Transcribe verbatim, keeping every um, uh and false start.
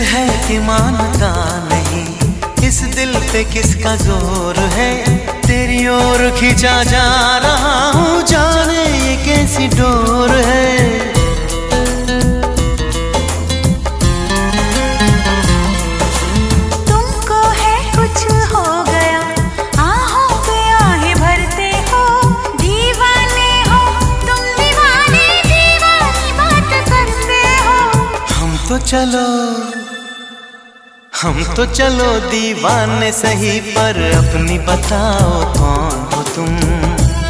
है कि मानता नहीं, इस दिल पे किसका जोर है, तेरी ओर खींचा जा रहा हूँ, जाने ये कैसी डोर है। तुमको है कुछ हो गया, आहों पे आहें भरते हो, दीवाने हो तुम, दीवाने दीवानी बात करते हो। हम तो चलो हम तो चलो दीवाने सही, पर अपनी बताओ कौन हो तुम।